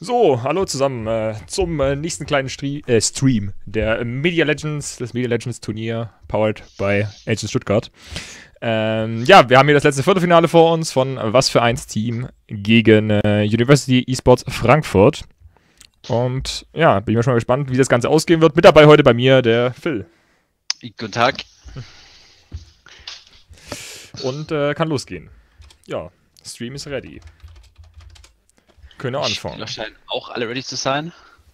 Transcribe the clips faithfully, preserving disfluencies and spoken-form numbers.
So, hallo zusammen äh, zum äh, nächsten kleinen Stre äh, Stream der äh, Media Legends, das Media Legends Turnier, powered by Agent Stuttgart. Ähm, ja, wir haben hier das letzte Viertelfinale vor uns von äh, Was für eins Team gegen äh, University Esports Frankfurt. Und ja, bin ich mal schon mal gespannt, wie das Ganze ausgehen wird. Mit dabei heute bei mir der Phil. Guten Tag. Und äh, kann losgehen. Ja, Stream ist ready. Können wir anfangen. Die scheinen auch alle ready zu sein.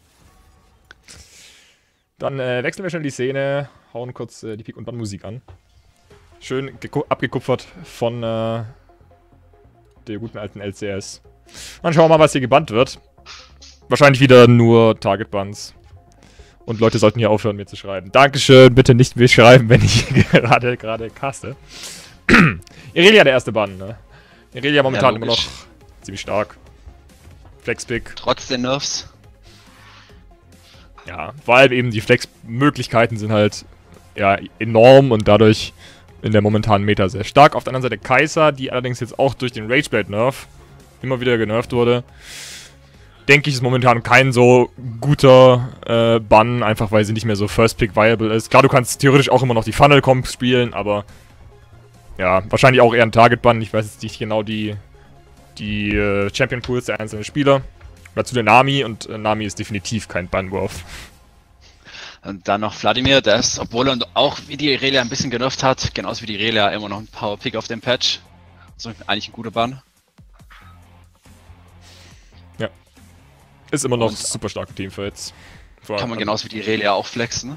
Dann äh, wechseln wir schnell die Szene, hauen kurz äh, die Pik- und Bann-Musik an. Schön abgekupfert von äh, der guten alten L C S. Dann schauen wir mal, was hier gebannt wird. Wahrscheinlich wieder nur Target-Buns. Und Leute sollten hier aufhören, mir zu schreiben. Dankeschön, bitte nicht mir schreiben, wenn ich gerade gerade caste. Irelia der erste Bann, ne? Irelia momentan ja, immer noch ziemlich stark. Flexpick. Trotz der Nerfs. Ja, weil eben die Flex-Möglichkeiten sind halt ja enorm und dadurch in der momentanen Meta sehr stark. Auf der anderen Seite Kai'Sa, die allerdings jetzt auch durch den Rageblade-Nerf immer wieder genervt wurde. Denke ich, ist momentan kein so guter äh, Bann, einfach weil sie nicht mehr so First-Pick-viable ist. Klar, du kannst theoretisch auch immer noch die Funnel-Comp spielen, aber ja, wahrscheinlich auch eher ein Target-Bann. Ich weiß jetzt nicht genau die, die äh, Champion-Pools der einzelnen Spieler. Oder zu der Nami, und äh, Nami ist definitiv kein Bannwurf. Und dann noch Vladimir, der ist, obwohl er auch wie die Irelia ein bisschen genervt hat, genauso wie die Irelia immer noch ein Power-Pick auf dem Patch. Also eigentlich ein guter Bann. Ja. Ist immer noch und super starke Teamfights. Kann man genauso wie die Irelia auch flexen.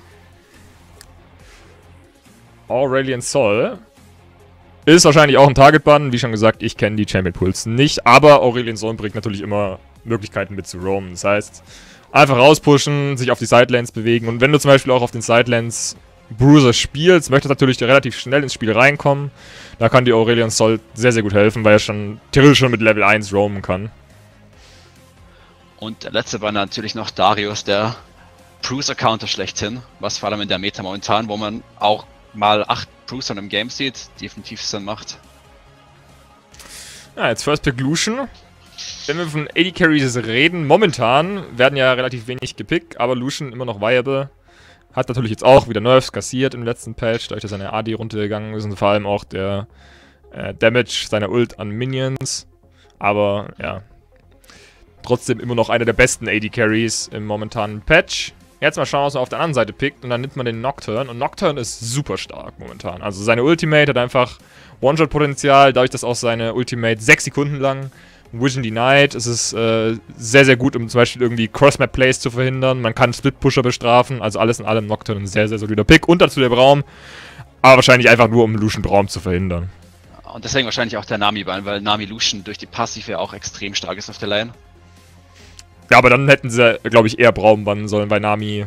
Aurelion Sol ist wahrscheinlich auch ein Target-Bann. Wie schon gesagt, ich kenne die Champion-Pools nicht. Aber Aurelion Sol bringt natürlich immer Möglichkeiten mit zu roamen. Das heißt, einfach rauspushen, sich auf die Sidelanes bewegen. Und wenn du zum Beispiel auch auf den Sidelanes Bruiser spielst, möchtest du natürlich relativ schnell ins Spiel reinkommen. Da kann die Aurelion Sol sehr, sehr gut helfen, weil er schon theoretisch schon mit Level eins roamen kann. Und der letzte war natürlich noch Darius, der Bruiser-Counter schlechthin. Was vor allem in der Meta momentan, wo man auch mal acht Bruiser im Game sieht, definitiv Sinn macht. Ja, jetzt First Pick Lucian. Wenn wir von A D Carries reden, momentan werden ja relativ wenig gepickt, aber Lucian immer noch viable. Hat natürlich jetzt auch wieder Nerfs kassiert im letzten Patch, dadurch, dass seine A D runtergegangen ist und vor allem auch der äh, Damage seiner Ult an Minions. Aber ja, trotzdem immer noch einer der besten A D Carries im momentanen Patch. Jetzt mal schauen, was man auf der anderen Seite pickt, und dann nimmt man den Nocturne. Und Nocturne ist super stark momentan. Also seine Ultimate hat einfach One-Shot-Potenzial, dadurch, dass auch seine Ultimate sechs Sekunden lang Vision Denied. Es ist äh, sehr, sehr gut, um zum Beispiel irgendwie Cross-Map-Plays zu verhindern. Man kann Split-Pusher bestrafen. Also alles in allem Nocturne ein sehr, sehr solider Pick. Und dazu der Braum. Aber wahrscheinlich einfach nur, um Lucian Braum zu verhindern. Und deswegen wahrscheinlich auch der Nami-Ban, weil Nami Lucian durch die Passive auch extrem stark ist auf der Lane. Ja, aber dann hätten sie, glaube ich, eher Braum bannen sollen, weil Nami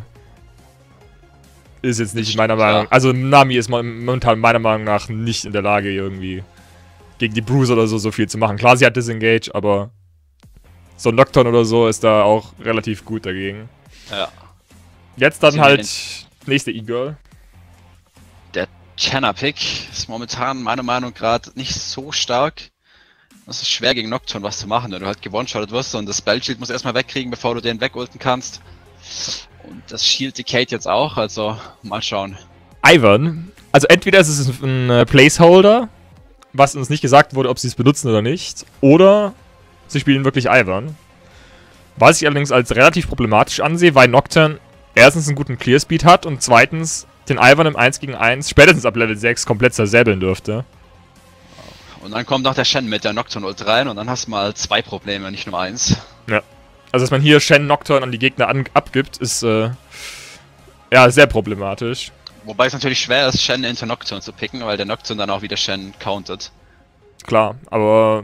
ist jetzt nicht meiner Meinung nach. Also Nami ist momentan meiner Meinung nach nicht in der Lage, irgendwie gegen die Bruiser oder so so viel zu machen. Klar, sie hat Disengage, aber so ein Nocturne oder so ist da auch relativ gut dagegen. Ja. Jetzt dann halt nächste E-Girl. Der Channa-Pick ist momentan meiner Meinung nach gerade nicht so stark. Es ist schwer gegen Nocturne was zu machen, wenn du halt gewone-shottet wirst, und das Spellshield musst du erstmal wegkriegen, bevor du den wegulten kannst. Und das Shield decayed jetzt auch, also mal schauen. Ivern, also entweder ist es ein äh, Placeholder, was uns nicht gesagt wurde, ob sie es benutzen oder nicht, oder sie spielen wirklich Ivern. Was ich allerdings als relativ problematisch ansehe, weil Nocturne erstens einen guten Clearspeed hat und zweitens den Ivern im eins gegen eins spätestens ab Level sechs komplett zersäbeln dürfte. Und dann kommt noch der Shen mit der Nocturne Ult rein und dann hast du mal zwei Probleme, nicht nur eins. Ja. Also, dass man hier Shen Nocturne an die Gegner an abgibt, ist äh, ja sehr problematisch. Wobei es natürlich schwer ist, Shen into Nocturne zu picken, weil der Nocturne dann auch wieder Shen countet. Klar, aber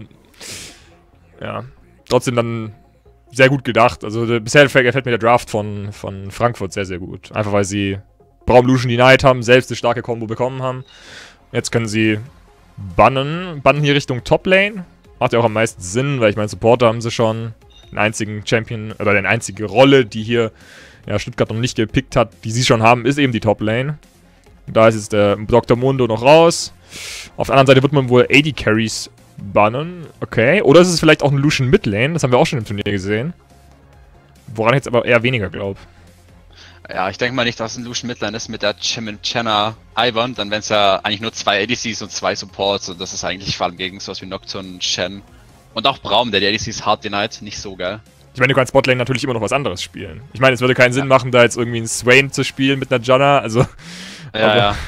ja, trotzdem dann sehr gut gedacht. Also der, bisher gefällt mir der Draft von, von Frankfurt sehr, sehr gut. Einfach weil sie Braum Lucian Denied haben, selbst eine starke Combo bekommen haben. Jetzt können sie bannen. Bannen hier Richtung Top-Lane. Macht ja auch am meisten Sinn, weil ich meine, Supporter haben sie schon. Den einzigen Champion, oder eine einzige Rolle, die hier ja, Stuttgart noch nicht gepickt hat, die sie schon haben, ist eben die Top-Lane. Da ist jetzt der Doktor Mundo noch raus. Auf der anderen Seite wird man wohl A D Carries bannen. Okay. Oder ist es vielleicht auch ein Lucian Midlane? Das haben wir auch schon im Turnier gesehen. woran ich jetzt aber eher weniger glaube. Ja, ich denke mal nicht, dass ein Lucian Midlane ist mit der Chimchana Ivern, dann wären es ja eigentlich nur zwei A D Cs und zwei Supports und das ist eigentlich vor allem gegen sowas wie Nocturne, Shen und auch Braum, der die A D Cs hard denied, nicht so geil. Ich meine, du kannst Botlane natürlich immer noch was anderes spielen. Ich meine, es würde keinen Sinn ja. machen, da jetzt irgendwie einen Swain zu spielen mit einer Janna, also... Ja, aber, ja.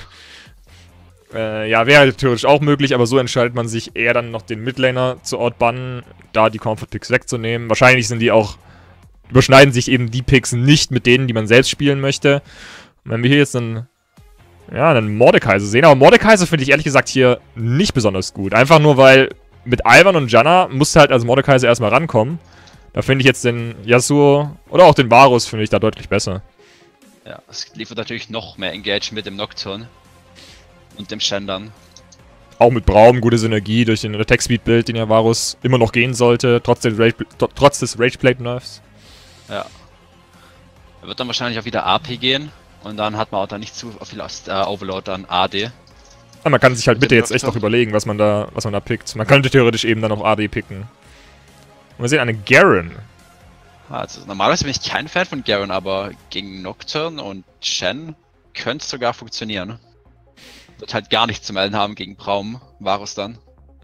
Äh, ja, wäre theoretisch auch möglich, aber so entscheidet man sich eher dann noch den Midlaner zu outbannen, da die Comfort-Picks wegzunehmen. Wahrscheinlich sind die auch... Überschneiden sich eben die Picks nicht mit denen, die man selbst spielen möchte. Und wenn wir hier jetzt einen... Ja, einen Mordekaiser sehen, aber Mordekaiser finde ich ehrlich gesagt hier nicht besonders gut. Einfach nur, weil mit Ivern und Janna musst du halt als Mordekaiser erstmal rankommen. Da finde ich jetzt den Yasuo oder auch den Varus finde ich da deutlich besser. Ja, es liefert natürlich noch mehr Engage mit dem Nocturne und dem Shen dann. Auch mit Braum, gute Synergie durch den Attack-Speed-Bild, den ja Varus immer noch gehen sollte, trotz, den Rage, trotz des Rage-Plate-Nerfs. Ja. Er wird dann wahrscheinlich auch wieder A P gehen und dann hat man auch dann nicht zu viel aus, äh, Overload an A D. Ja, man kann sich halt bitte jetzt echt noch überlegen, was man da, was man da pickt. Man könnte theoretisch eben dann auch A D picken. Und wir sehen eine Garen. Also normalerweise bin ich kein Fan von Garen, aber gegen Nocturne und Shen könnte es sogar funktionieren. Wird halt gar nichts zu melden haben gegen Braum, Varus dann.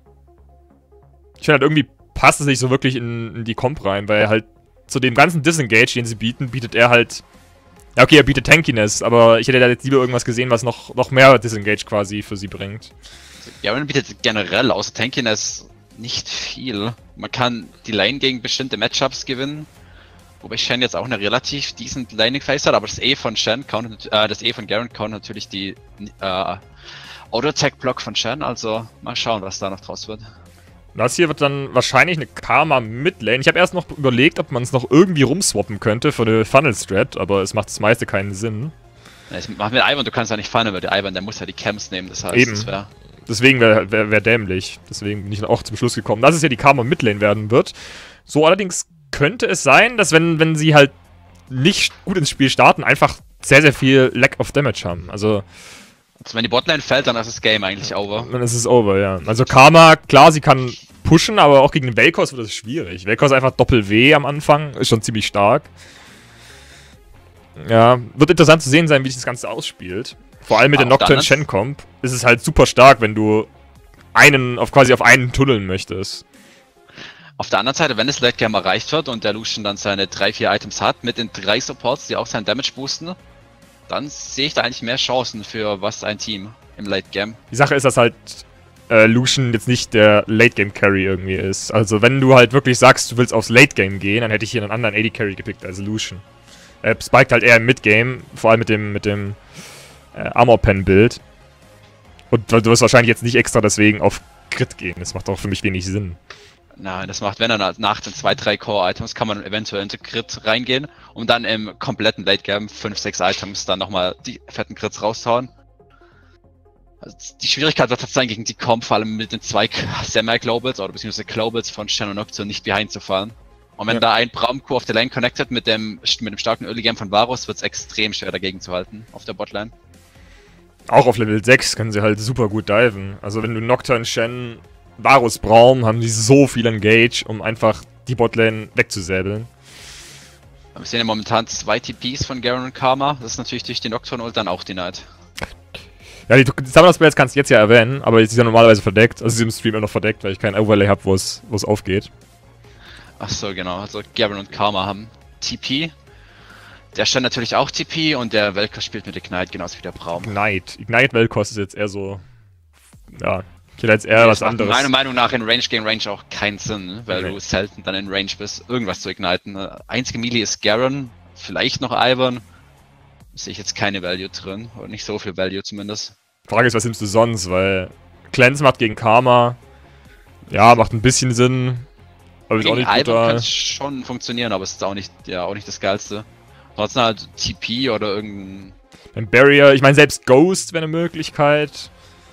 Ich finde halt irgendwie passt es nicht so wirklich in, in die Comp rein, weil er halt zu dem ganzen Disengage, den sie bieten, bietet er halt... Ja okay, er bietet Tankiness, aber ich hätte da jetzt lieber irgendwas gesehen, was noch, noch mehr Disengage quasi für sie bringt. Also Garen bietet generell außer Tankiness nicht viel. Man kann die Lane gegen bestimmte Matchups gewinnen. Wobei Shen jetzt auch eine relativ decent Laning Phase hat, aber das E von Shen count, äh, das E von Garen count natürlich die äh, Auto-Attack-Block von Shen, also mal schauen, was da noch draus wird. Das hier wird dann wahrscheinlich eine Karma Midlane. Ich habe erst noch überlegt, ob man es noch irgendwie rumswappen könnte für eine Funnel-Strat, aber es macht das meiste keinen Sinn. Ja, das macht mit Ivern, du kannst ja nicht funneln, weil der Ivern, der muss ja die Camps nehmen, das heißt, Eben. das wäre... Deswegen wäre wär, wär dämlich. Deswegen bin ich auch zum Schluss gekommen, dass es ja die Karma Midlane werden wird. So allerdings könnte es sein, dass wenn, wenn sie halt nicht gut ins Spiel starten, einfach sehr, sehr viel Lack of Damage haben. Also... Also wenn die Botlane fällt, dann ist das Game eigentlich over. Dann ist es over, ja. Also Karma, klar, sie kann pushen, aber auch gegen den Vel'Koz wird es schwierig. Vel'Koz einfach Doppel-W am Anfang, ist schon ziemlich stark. Ja, wird interessant zu sehen sein, wie sich das Ganze ausspielt. Vor allem mit der Nocturne Shen Comp ist es halt super stark, wenn du einen auf quasi auf einen tunneln möchtest. Auf der anderen Seite, wenn das Late Game erreicht wird und der Lucian dann seine drei, vier Items hat, mit den drei Supports, die auch seinen Damage boosten, dann sehe ich da eigentlich mehr Chancen für was ein Team im Late Game. Die Sache ist, dass halt äh, Lucian jetzt nicht der Late Game Carry irgendwie ist. Also wenn du halt wirklich sagst, du willst aufs Late Game gehen, dann hätte ich hier einen anderen A D Carry gepickt als Lucian. Er äh, spiked halt eher im Mid Game, vor allem mit dem mit dem äh, Armor Pen Bild. Und du wirst wahrscheinlich jetzt nicht extra deswegen auf Crit gehen. Das macht auch für mich wenig Sinn. Nein, das macht, wenn dann nach den zwei, drei Core-Items kann man eventuell into Crit reingehen und dann im kompletten Late-Game fünf, sechs Items dann nochmal die fetten Crits raushauen. Also die Schwierigkeit wird tatsächlich gegen die Comp, vor allem mit den zwei Semi-Globals oder beziehungsweise Globals von Shen und Nocturne nicht behind zu fahren. Und wenn ja. da ein Braumco auf der Lane connected mit dem, mit dem starken Early-Game von Varus, wird es extrem schwer dagegen zu halten auf der Botlane. Auch auf Level sechs können sie halt super gut diven. Also wenn du Nocturne, Shen, Varus, Braum, haben die so viel Engage, um einfach die Botlane wegzusäbeln. Wir sehen ja momentan zwei T Ps von Garen und Karma. Das ist natürlich durch die Nocturne Ult dann auch denied. Ja, die Summoner-Spells kannst du jetzt ja erwähnen, aber jetzt ist ja normalerweise verdeckt. Also sie ist im Stream immer noch verdeckt, weil ich kein Overlay habe, wo es aufgeht. Ach so, genau. Also Garen und Karma haben T P. Der stand natürlich auch T P und der Vel'Koz spielt mit Ignite, genauso wie der Braum. Ignite. Ignite Vel'Koz ist jetzt eher so... Ja... Ich hätte jetzt eher was anderes. Meiner Meinung nach in Range gegen Range auch keinen Sinn, weil okay. du selten dann in Range bist, irgendwas zu igniten. Einzige Melee ist Garen, vielleicht noch Ivern. Sehe ich jetzt keine Value drin, oder nicht so viel Value zumindest. Frage ist, was nimmst du sonst, weil Cleanse macht gegen Karma, ja, macht ein bisschen Sinn, aber ist auch nicht gut. Ivern kann schon funktionieren, aber es ist auch nicht, ja, auch nicht das Geilste. Trotzdem halt T P oder irgendein... Ein Barrier, ich meine selbst Ghost wäre eine Möglichkeit.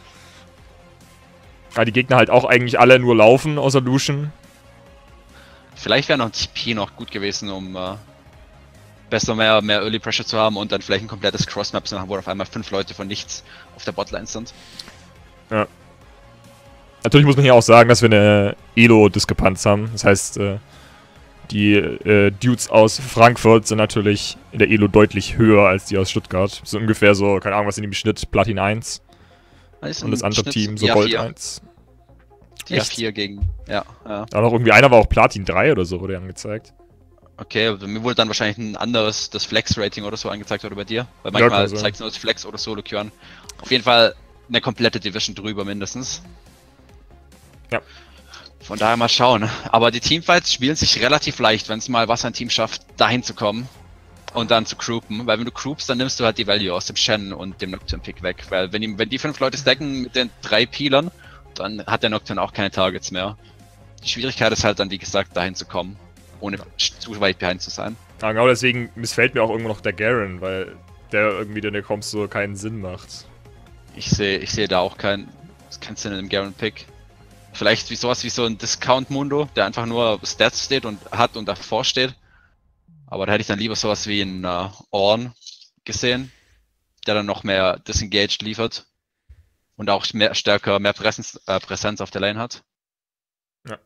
Ja, die Gegner halt auch eigentlich alle nur laufen, außer Lucian. Vielleicht wäre noch ein T P noch gut gewesen, um äh, besser mehr, mehr Early Pressure zu haben und dann vielleicht ein komplettes Crossmap zu machen, wo auf einmal fünf Leute von nichts auf der Botlane sind. Ja. Natürlich muss man hier auch sagen, dass wir eine Elo-Diskrepanz haben. Das heißt, äh, Die äh, Dudes aus Frankfurt sind natürlich in der Elo deutlich höher als die aus Stuttgart. So ungefähr so, keine Ahnung, was sind die im Schnitt? Platin eins. Und das andere Team so Gold eins. Die vier gegen, ja. ja. Da noch irgendwie einer war auch Platin drei oder so, wurde angezeigt. Okay, also mir wurde dann wahrscheinlich ein anderes, das Flex-Rating oder so angezeigt, oder bei dir? Weil manchmal ja, zeigt es nur das Flex oder Solo-Queue an. Auf jeden Fall eine komplette Division drüber mindestens. Ja. Von daher mal schauen. Aber die Teamfights spielen sich relativ leicht, wenn es mal was ein Team schafft, dahin zu kommen und dann zu groupen. Weil wenn du groupst, dann nimmst du halt die Value aus dem Shen und dem Nocturne-Pick weg. Weil wenn die, wenn die fünf Leute stacken mit den drei Peelern, dann hat der Nocturne auch keine Targets mehr. Die Schwierigkeit ist halt dann, wie gesagt, dahin zu kommen, ohne zu weit behind zu sein. Ja, genau deswegen missfällt mir auch irgendwo noch der Garen, weil der irgendwie in der Comps so keinen Sinn macht. Ich sehe ich sehe da auch keinen kein Sinn in dem Garen-Pick. Vielleicht wie sowas wie so ein Discount-Mundo, der einfach nur Stats steht und hat und davor steht. Aber da hätte ich dann lieber sowas wie ein uh, Ornn gesehen, der dann noch mehr Disengaged liefert und auch mehr stärker, mehr Präsenz, äh, Präsenz auf der Lane hat. Ja.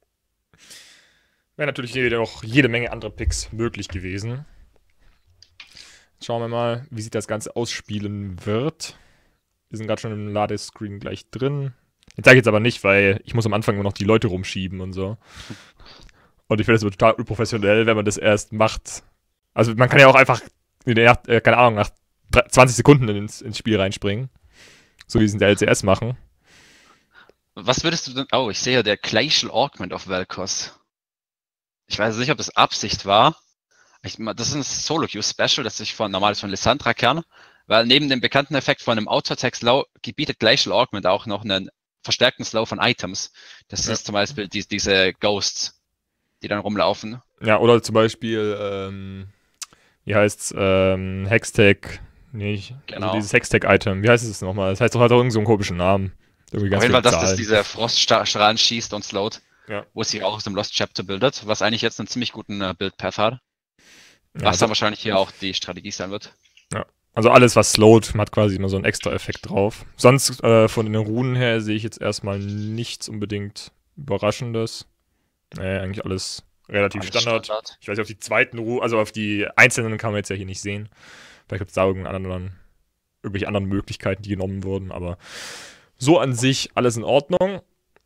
Wäre natürlich auch jede Menge andere Picks möglich gewesen. Schauen wir mal, wie sich das Ganze ausspielen wird. Wir sind gerade schon im Ladescreen gleich drin. Den zeige ich jetzt aber nicht, weil ich muss am Anfang immer noch die Leute rumschieben und so. Und ich finde das total unprofessionell, wenn man das erst macht. Also man kann ja auch einfach, äh, keine Ahnung, nach zwanzig Sekunden ins, ins Spiel reinspringen. So wie sie es in der L C S machen. Was würdest du denn... Oh, ich sehe ja der Glacial Augment auf Vel'Koz. Ich weiß nicht, ob das Absicht war. Ich, das ist ein Solo-Queue-Special, das ich von normales von Lissandra kenne. Weil neben dem bekannten Effekt von einem Auto-Attack-Slow gebietet Glacial Augment auch noch einen verstärkten Slow von Items. Das ja. ist zum Beispiel die, diese Ghosts, die dann rumlaufen. Ja, oder zum Beispiel, ähm, wie heißt's, ähm, Hextech, nicht, genau. Also dieses Hextech-Item, wie heißt es nochmal? Das heißt doch, hat auch irgendeinen so einen komischen Namen. Irgendwie ganz Auf jeden Fall, dass das diese Froststrahlen schießt und slowt, ja. wo es sich auch aus dem Lost Chapter bildet, was eigentlich jetzt einen ziemlich guten äh, Build-Path hat. Was ja, dann wahrscheinlich hier auch die Strategie sein wird. Ja. Also alles, was slowt, hat quasi immer so einen extra Effekt drauf. Sonst äh, von den Runen her sehe ich jetzt erstmal nichts unbedingt Überraschendes. Nee, eigentlich alles relativ alles Standard. Standard. Ich weiß nicht, auf die zweiten Runen, also auf die einzelnen kann man jetzt ja hier nicht sehen. Vielleicht gibt es da irgendeinen anderen, irgendwelche anderen Möglichkeiten, die genommen wurden, aber so an sich alles in Ordnung.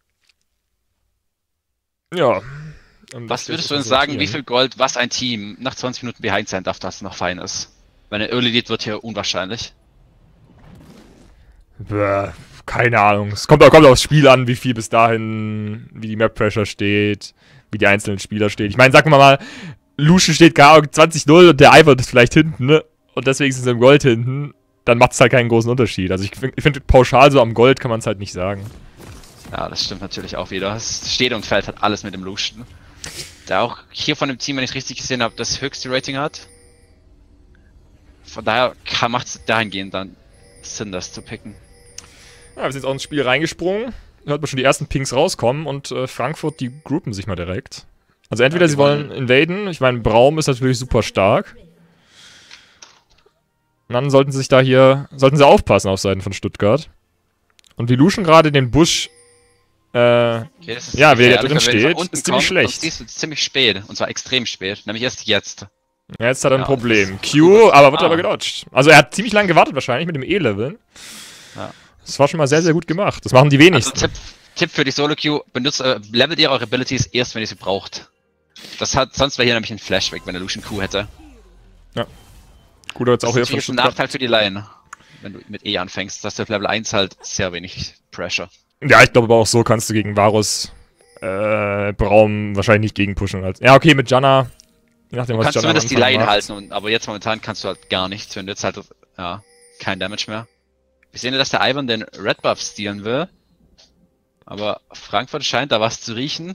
Ja. Was würdest du denn sagen, wie viel Gold, was ein Team nach zwanzig Minuten behind sein darf, dass es noch fein ist? Weil eine Early Lead wird hier unwahrscheinlich. Bäh, keine Ahnung. Es kommt, kommt aufs Spiel an, wie viel bis dahin, wie die Map Pressure steht, wie die einzelnen Spieler stehen. Ich meine, sagen wir mal, Lucian steht gar zwanzig null und der Ivern ist vielleicht hinten, ne? Und deswegen sind sie im Gold hinten. Dann macht es halt keinen großen Unterschied. Also ich finde, ich find, pauschal so am Gold kann man es halt nicht sagen. Ja, das stimmt natürlich auch wieder. Es steht und fällt halt alles mit dem Lucian. Der auch hier von dem Team, wenn ich richtig gesehen habe, das höchste Rating hat. Von daher macht es dahingehend dann Sinn, das zu picken. Ja, wir sind jetzt auch ins Spiel reingesprungen. Da hört man schon die ersten Pings rauskommen und äh, Frankfurt, die groupen sich mal direkt. Also entweder ja, sie wollen, wollen invaden, ich meine, Braum ist natürlich super stark. Und dann sollten sie sich da hier, sollten sie aufpassen auf Seiten von Stuttgart. Und wie Lucian gerade den Busch, äh, okay, ja, wie er drin steht, ist ziemlich schlecht. Ist ziemlich spät, und zwar extrem spät, nämlich erst jetzt. Ja, jetzt hat er ein ja, Problem. Q, aber wird ah. aber gedodged. Also er hat ziemlich lange gewartet wahrscheinlich mit dem E-Level. Ja. Das war schon mal sehr, sehr gut gemacht. Das machen die wenigsten. Also Tipp, Tipp für die Solo-Queue, benutzt, äh, levelt ihr eure Abilities erst, wenn ihr sie braucht. Das hat, sonst wäre hier nämlich ein Flash weg, wenn der Lucian Q hätte. Ja. Gut, aber jetzt auch hier von Stuttgart. Das ist ein Nachteil für die Line, wenn du mit E anfängst. Das ist auf Level eins halt sehr wenig Pressure. Ja, ich glaube aber auch so kannst du gegen Varus, äh, Braum wahrscheinlich nicht gegenpushen. Als ja, okay, mit Janna, je nachdem, du was kannst Janna zumindest die Line macht. halten, und, aber jetzt momentan kannst du halt gar nichts, wenn du jetzt halt, ja, kein Damage mehr. Wir sehen ja, dass der Ivern den Red Buff stealen will. Aber Frankfurt scheint da was zu riechen.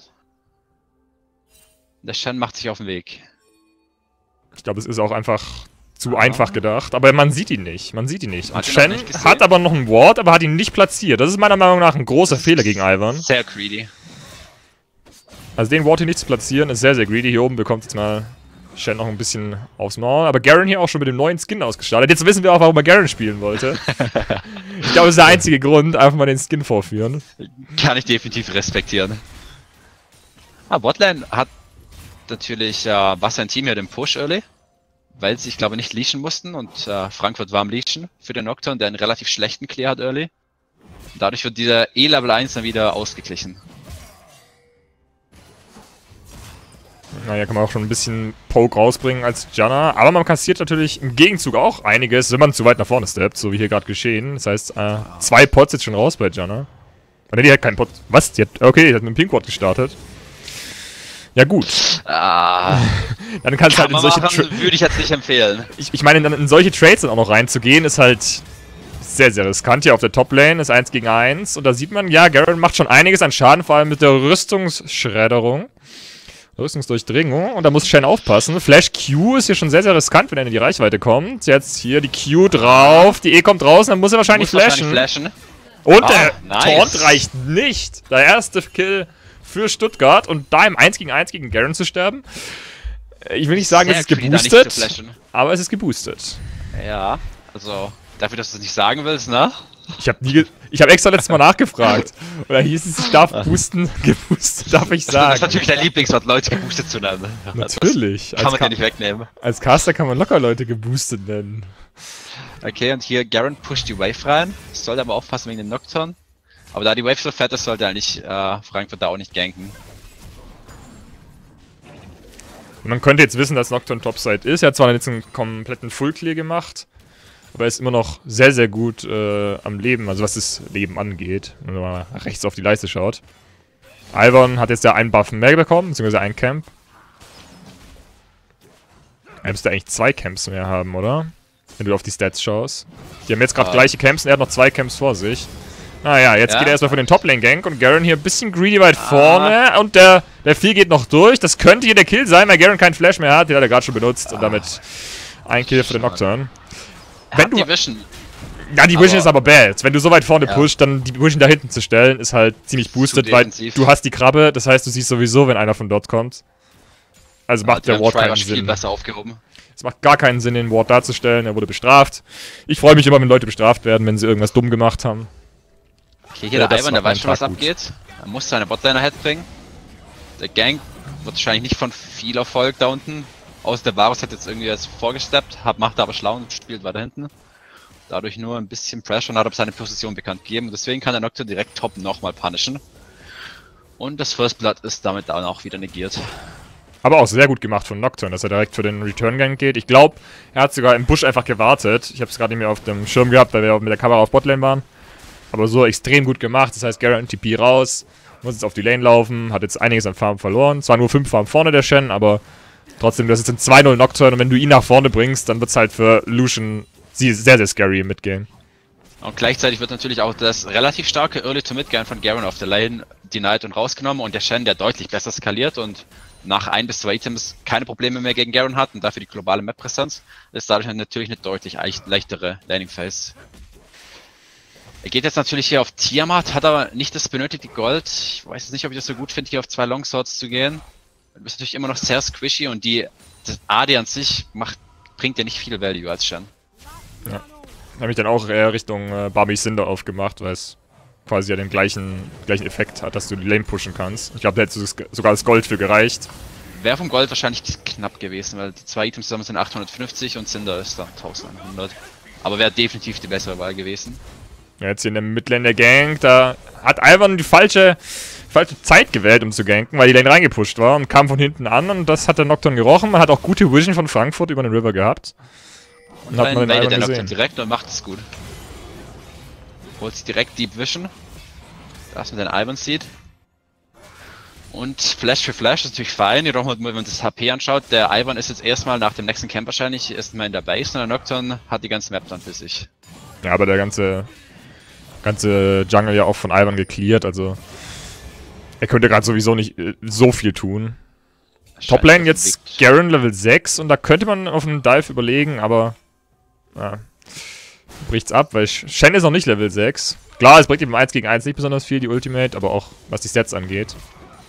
Der Shen macht sich auf den Weg. Ich glaube, es ist auch einfach zu ah. einfach gedacht. Aber man sieht ihn nicht. Man sieht ihn nicht. Und Shen hat aber noch einen Ward, aber hat ihn nicht platziert. Das ist meiner Meinung nach ein großer Fehler gegen Ivern. Sehr greedy. Also den Ward hier nicht zu platzieren, ist sehr, sehr greedy. Hier oben bekommt jetzt mal Shen noch ein bisschen aufs Maul. Aber Garen hier auch schon mit dem neuen Skin ausgestattet. Jetzt wissen wir auch, warum er Garen spielen wollte. Ich glaube, das ist der einzige Grund. Einfach mal den Skin vorführen. Kann ich definitiv respektieren. Ah, Botlane hat natürlich äh, was ein Team hier den Push early, weil sie, ich glaube, nicht leashen mussten und äh, Frankfurt war am leashen für den Nocturne, der einen relativ schlechten Clear hat early. Und dadurch wird dieser E-Level eins dann wieder ausgeglichen. Naja, kann man auch schon ein bisschen Poke rausbringen als Janna. Aber man kassiert natürlich im Gegenzug auch einiges, wenn man zu weit nach vorne steppt, so wie hier gerade geschehen. Das heißt, äh, zwei Pots jetzt schon raus bei Janna. Ne, die hat keinen Pot. Was? Die hat, okay, die hat mit dem Pinkwort gestartet. Ja gut. Ah, dann kannst du halt in solche machen, würde ich jetzt nicht empfehlen. Ich, ich meine, dann in solche Trades dann auch noch reinzugehen, ist halt sehr, sehr riskant. Hier auf der Top-Lane ist eins gegen eins. Und da sieht man, ja, Garen macht schon einiges an Schaden, vor allem mit der Rüstungsschredderung. Rüstungsdurchdringung. Und da muss Shen aufpassen. Flash Q ist hier schon sehr, sehr riskant, wenn er in die Reichweite kommt. Jetzt hier die Q drauf. Die E kommt raus, dann muss er wahrscheinlich muss flashen. Wahrscheinlich flashen. Und oh, der nice. Taunt reicht nicht. Der erste Kill für Stuttgart. Und da im eins gegen eins gegen Garen zu sterben. Ich will nicht sagen, es ist geboostet, aber es ist geboostet. Ja, also dafür, dass du es nicht sagen willst, ne? Ich habe nie, ich habe extra letztes Mal nachgefragt. Oder hieß es, ich darf boosten, geboostet, darf ich sagen. Das ist natürlich dein Lieblingswort, Leute geboostet zu nennen. Natürlich. Das kann man ja nicht wegnehmen. Als Caster kann man locker Leute geboostet nennen. Okay, und hier Garen pusht die Wave rein. Sollte aber aufpassen wegen dem Nocturne. Aber da die Wave so fett ist, sollte eigentlich äh, Frankfurt da auch nicht ganken. Und man könnte jetzt wissen, dass Nocturne Topside ist. Er hat zwar jetzt einen kompletten Full Clear gemacht, aber er ist immer noch sehr, sehr gut äh, am Leben, also was das Leben angeht, wenn man mal rechts auf die Leiste schaut. Ivern hat jetzt ja einen Buff mehr bekommen, beziehungsweise einen Camp. Er müsste eigentlich zwei Camps mehr haben, oder? Wenn du auf die Stats schaust. Die haben jetzt gerade uh. gleiche Camps und er hat noch zwei Camps vor sich. Naja, jetzt ja. geht er erstmal für den Top-Lane-Gank und Garen hier ein bisschen greedy weit ah. vorne. Und der, der vier geht noch durch. Das könnte hier der Kill sein, weil Garen keinen Flash mehr hat. Den hat er gerade schon benutzt. Ah. Und damit ein Kill für den Nocturne. Wenn du die Vision. Ja, die Vision ist aber bad. Wenn du so weit vorne ja. pusht, dann die Vision da hinten zu stellen, ist halt ziemlich boosted, weil du hast die Krabbe. Das heißt, du siehst sowieso, wenn einer von dort kommt. Also ja, macht der Ward keinen Sinn. Besser aufgehoben. Es macht gar keinen Sinn, den Ward darzustellen. Er wurde bestraft. Ich freue mich immer, wenn Leute bestraft werden, wenn sie irgendwas dumm gemacht haben. Okay, hier ja, der Ivern, der weiß schon, was gut. abgeht. Er muss seine Botlane ahead bringen. Der Gank wird wahrscheinlich nicht von viel Erfolg da unten. Außer der Varus hat jetzt irgendwie jetzt vorgesteppt, hat, macht aber schlau und spielt weiter hinten. Dadurch nur ein bisschen Pressure und hat aber seine Position bekannt gegeben. Und deswegen kann der Nocturne direkt top nochmal punishen. Und das First Blood ist damit dann auch wieder negiert. Aber auch sehr gut gemacht von Nocturne, dass er direkt für den Return-Gang geht. Ich glaube, er hat sogar im Busch einfach gewartet. Ich habe es gerade nicht mehr auf dem Schirm gehabt, weil wir auch mit der Kamera auf Botlane waren. Aber so extrem gut gemacht. Das heißt, Garen T P raus, muss jetzt auf die Lane laufen, hat jetzt einiges an Farm verloren. Zwar nur fünf Farm vorne der Shen, aber trotzdem, das ist ein zwei null Nocturne und wenn du ihn nach vorne bringst, dann wird es halt für Lucian sehr, sehr scary im Midgame. Und gleichzeitig wird natürlich auch das relativ starke Early-to-Mid-Game von Garen auf der Lane denied und rausgenommen und der Shen, der deutlich besser skaliert und nach ein bis zwei Items keine Probleme mehr gegen Garen hat und dafür die globale Map-Präsenz, ist dadurch natürlich eine deutlich leichtere Laning-Phase. Er geht jetzt natürlich hier auf Tiamat, hat aber nicht das benötigte Gold. Ich weiß jetzt nicht, ob ich das so gut finde, hier auf zwei Longswords zu gehen. Du bist natürlich immer noch sehr squishy und die das A D an sich macht, bringt ja nicht viel Value als Shen. Ja. Habe ich dann auch eher Richtung äh, Barbie Cinder aufgemacht, weil es quasi ja den gleichen, gleichen Effekt hat, dass du die Lane pushen kannst. Ich glaube, da hätte sogar das Gold für gereicht. Wäre vom Gold wahrscheinlich knapp gewesen, weil die zwei Items zusammen sind achthundertfünfzig und Cinder ist dann eintausendeinhundert. Aber wäre definitiv die bessere Wahl gewesen. Ja, jetzt hier in der Midlane der Gank, da hat Ivern die falsche, falsche Zeit gewählt, um zu ganken, weil die Lane reingepusht war und kam von hinten an und das hat der Nocturne gerochen. Man hat auch gute Vision von Frankfurt über den River gehabt. Und, und hat man den Ivern der Nocturne direkt und macht es gut. Holt sich direkt Deep Vision. Das mit den Ivern sieht. Und Flash für Flash ist natürlich fein, jedoch wenn man das H P anschaut, der Ivern ist jetzt erstmal nach dem nächsten Camp wahrscheinlich erstmal in der Base und der Nocturne hat die ganze Map dann für sich. Ja, aber der ganze ganze Jungle ja auch von Ivern gecleart, also er könnte gerade sowieso nicht äh, so viel tun. Toplane jetzt Garen Level sechs und da könnte man auf einen Dive überlegen, aber ja, bricht's ab, weil Shen ist noch nicht Level sechs. Klar, es bringt ihm eins gegen eins nicht besonders viel, die Ultimate, aber auch was die Stats angeht.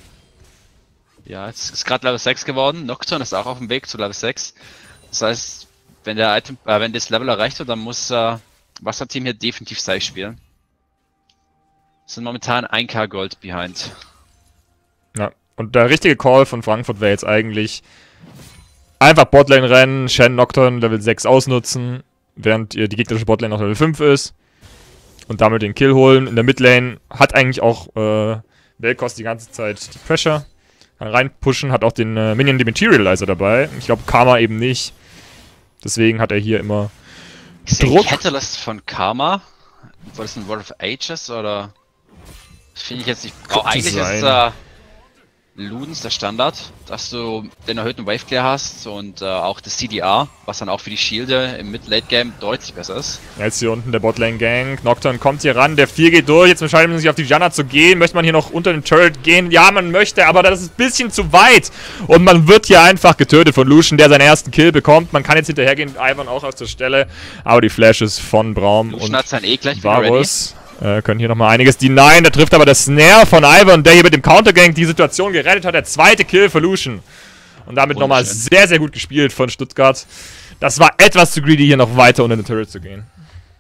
Ja, jetzt ist gerade Level sechs geworden, Nocturne ist auch auf dem Weg zu Level sechs. Das heißt, wenn der Item, äh, wenn das Level erreicht wird, dann muss äh, Wasserteam hier definitiv safe spielen. Sind momentan ein K Gold behind. Ja, Und der richtige Call von Frankfurt wäre jetzt eigentlich einfach Botlane rennen, Shen Nocturne Level sechs ausnutzen, während die gegnerische Botlane noch Level fünf ist. Und damit den Kill holen. In der Midlane hat eigentlich auch äh, Vel'Koz die ganze Zeit die Pressure. Kann reinpushen, hat auch den äh, Minion Dematerializer dabei. Ich glaube Karma eben nicht. Deswegen hat er hier immer Ist Druck. der Catalyst von Karma? War das ein World of Ages oder? Das finde ich jetzt nicht. Oh, eigentlich sein. ist äh, Ludens der Standard, dass du den erhöhten Wave Clear hast und äh, auch das C D R, was dann auch für die Schilde im Mid-Late-Game deutlich besser ist. Jetzt hier unten der Botlane-Gang. Nocturne kommt hier ran, der vier geht durch. Jetzt entscheidet man sich auf die Janna zu gehen. Möchte man hier noch unter den Turret gehen? Ja, man möchte, aber das ist ein bisschen zu weit. Und man wird hier einfach getötet von Lucian, der seinen ersten Kill bekommt. Man kann jetzt hinterhergehen, Ivern auch aus der Stelle. Aber die Flashes von Braum Lucian und hat sein eh gleich wieder ready. Varus äh, können hier nochmal einiges denyen. Da trifft aber der Snare von Ivern, der hier mit dem Countergang die Situation gerettet hat. Der zweite Kill für Lucian. Und damit nochmal sehr, sehr gut gespielt von Stuttgart. Das war etwas zu greedy, hier noch weiter unter den Turret zu gehen.